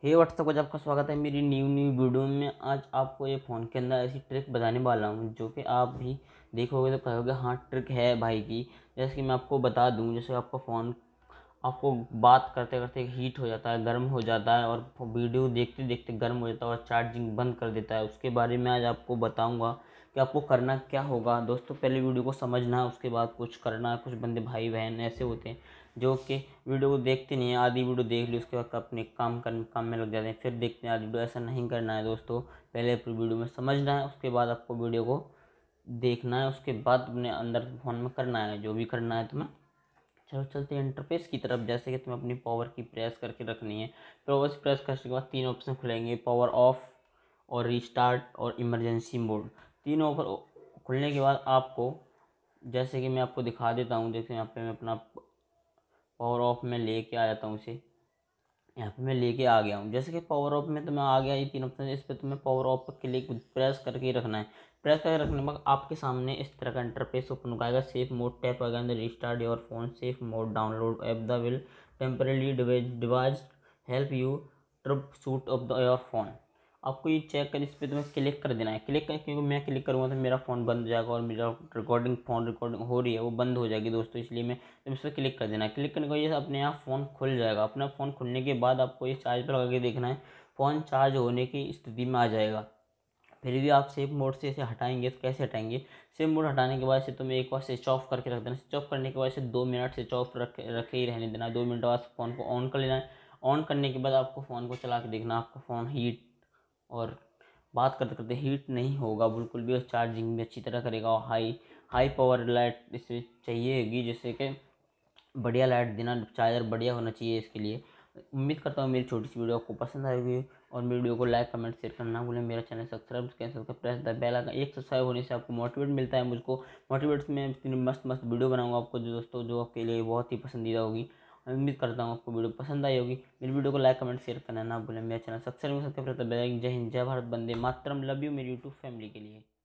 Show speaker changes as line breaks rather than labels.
हे WhatsApp का आपका स्वागत है मेरी न्यू वीडियो में। आज आपको ये फ़ोन के अंदर ऐसी ट्रिक बताने वाला हूँ जो कि आप भी देखोगे तो कहोगे हाँ ट्रिक है भाई की। जैसे कि मैं आपको बता दूँ, जैसे आपका फ़ोन आपको बात करते करते हीट हो जाता है, गर्म हो जाता है और वीडियो देखते देखते गर्म हो जाता है और चार्जिंग बंद कर देता है। उसके बारे में आज आपको बताऊंगा कि आपको करना क्या होगा। दोस्तों पहले वीडियो को समझना है, उसके बाद कुछ करना है। कुछ बंदे भाई बहन ऐसे होते हैं जो कि वीडियो को देखते नहीं है, आधी वीडियो देख ली उसके बाद अपने काम में लग जाते हैं, फिर देखते हैं आधी वीडियो। ऐसा नहीं करना है दोस्तों, पहले पूरी वीडियो में समझना है, उसके बाद आपको वीडियो को देखना है, उसके बाद अपने अंदर फ़ोन में करना है जो भी करना है तुम्हें। चलो चलते हैं इंटरफेस की तरफ। जैसे कि तुम्हें अपनी पावर की प्रेस करके रखनी है। पावर से प्रेस करने के बाद तीन ऑप्शन खुलेंगे, पावर ऑफ और रीस्टार्ट और इमरजेंसी मोड। तीनों ऑफर खुलने के बाद आपको, जैसे कि मैं आपको दिखा देता हूँ, जैसे यहाँ पे मैं अपना पावर ऑफ में लेके आ जाता हूँ इसे। यहाँ पे मैं लेके आ गया हूँ। जैसे कि पावर ऑफ में तो मैं आ गया, ये तीन ऑप्शन इस पर तुम्हें पावर ऑफ पर क्लिक प्रेस करके ही रखना है। प्रेस करके रखने के बाद आपके सामने इस तरह का इंटरफेस ओपन हो जाएगा। Safe mode tap again the restart your phone safe mode download app the will temporarily device help you troubleshoot off the your phone. आपको ये चेक कर, इस पर तुम्हें क्लिक कर देना है। क्लिक कर, क्योंकि मैं क्लिक करूँगा तो मेरा फ़ोन बंद हो जाएगा और मेरा रिकॉर्डिंग हो रही है वो बंद हो जाएगी दोस्तों, इसलिए मैं तुम इस पर क्लिक कर देना है। क्लिक करने के बाद ये अपने आप फ़ोन खुल जाएगा। अपना फ़ोन खुलने के बाद आपको ये चार्ज पर लगा के देखना है, फ़ोन चार्ज होने की स्थिति में आ जाएगा। फिर भी आप सेफ मोड से इसे हटाएंगे तो कैसे हटाएंगे? सेफ मोड हटाने के बाद इसे तुम्हें एक बार स्विच ऑफ करके रख देना। स्विच ऑफ करने के बाद इसे 2 मिनट स्विच ऑफ रखे ही रहने देना। 2 मिनट बाद फ़ोन को ऑन कर लेना है। ऑन करने के बाद आपको फ़ोन को चला के देखना, आपका फ़ोन हीट और बात करते करते हीट नहीं होगा बिल्कुल भी, और चार्जिंग भी अच्छी तरह करेगा। और हाई हाई पावर लाइट इसे चाहिए होगी, जैसे कि बढ़िया लाइट देना, चार्जर बढ़िया होना चाहिए इसके लिए। उम्मीद करता हूँ मेरी छोटी सी वीडियो आपको पसंद आएगी, और मेरी वीडियो को लाइक कमेंट शेयर करना ना भूलें। मेरा चैनल सब्सक्राइब कैंसिल कर प्रेस द बेल आइकन। एक सब्सक्राइब होने से आपको मोटिवेट मिलता है, मुझको मोटिवेट में इतनी मस्त मस्त वीडियो बनाऊंगा आपको जो दोस्तों जो आपके लिए बहुत ही पसंदीदा होगी। मैं उम्मीद करता हूँ आपको वीडियो पसंद आई होगी। मेरी वीडियो को लाइक कमेंट शेयर करना ना भूलें। मेरा चैनल सब्सक्राइब कर प्रेस द बेल आइकन। जय हिंद, जय भारत, वंदे मातरम, लव यू मेरी यूट्यूब फैमिली के लिए।